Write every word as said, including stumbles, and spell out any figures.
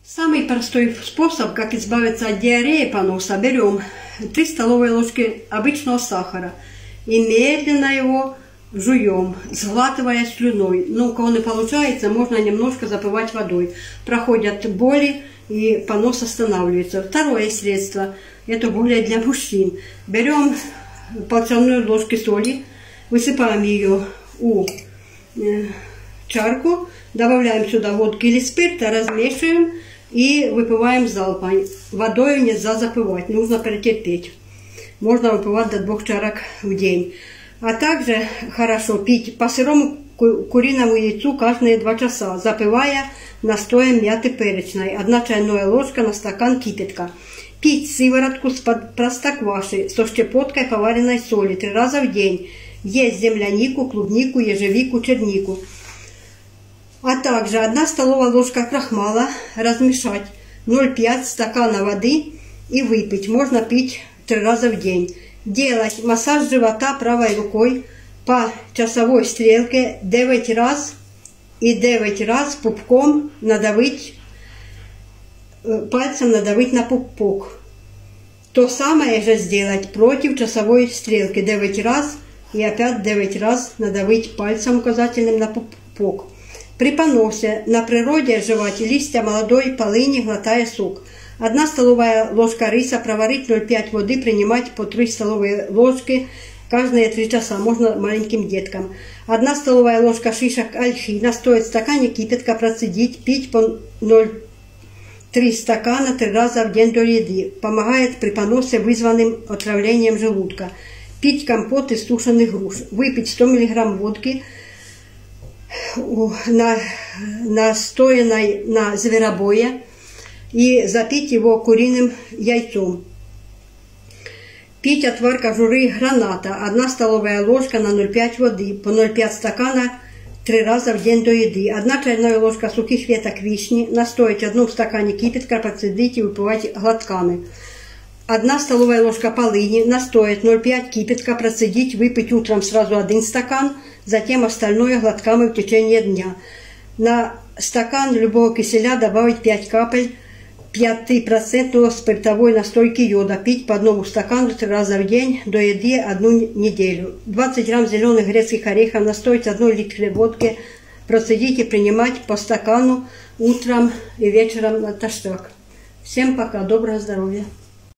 Самый простой способ, как избавиться от диареи, поноса. Берем три столовые ложки обычного сахара и медленно его жуем, сглатывая слюной. Ну, у кого не получается, можно немножко запивать водой. Проходят боли и понос останавливается. Второе средство, это более для мужчин. Берем по чайной ложке соли, высыпаем ее у чарку, добавляем сюда водки или спирта, размешиваем и выпиваем залпом. Водой нельзя запивать, нужно претерпеть. Можно выпивать до двух чарок в день. А также хорошо пить по сырому куриному яйцу каждые два часа, запивая настоем мяты перечной. Одна чайная ложка на стакан кипятка. Пить сыворотку с простоквашей со щепоткой поваренной соли три раза в день. Есть землянику, клубнику, ежевику, чернику. А также одна столовая ложка крахмала, размешать ноль целых пять десятых стакана воды и выпить. Можно пить три раза в день. Делать массаж живота правой рукой по часовой стрелке девять раз и девять раз пупком надавить, пальцем надавить на пупок. То самое же сделать против часовой стрелки девять раз и опять девять раз надавить пальцем указательным на пупок. При поносе на природе жевать листья молодой полыни, глотая сок. Одна столовая ложка риса, проварить ноль целых пять воды, принимать по три столовые ложки каждые три часа, можно маленьким деткам. Одна столовая ложка шишек ольхи, настоять в стакане кипятка, процедить, пить по ноль целых три стакана три раза в день до еды. Помогает при поносе, вызванным отравлением желудка. Пить компот из сушеных груш. Выпить сто миллиграмм водки, на, настоянной на зверобое, и запить его куриным яйцом. Пить отвар кожуры граната, одна столовая ложка на ноль целых пять воды, по ноль целых пять стакана три раза в день до еды. Одна чайная ложка сухих веток вишни, настоять одну в стакане кипятка, процедить и выпивать глотками. Одна столовая ложка полыни, настоять ноль целых пять кипятка, процедить, выпить утром сразу один стакан, затем остальное глотками в течение дня. На стакан любого киселя добавить пять капель пятипроцентного спиртовой настойки йода. Пить по одному стакану три раза в день до еды одну неделю. двадцать грамм зеленых грецких орехов, настоять одну литре водки, процедить и принимать по стакану утром и вечером натощак. Всем пока, доброго здоровья!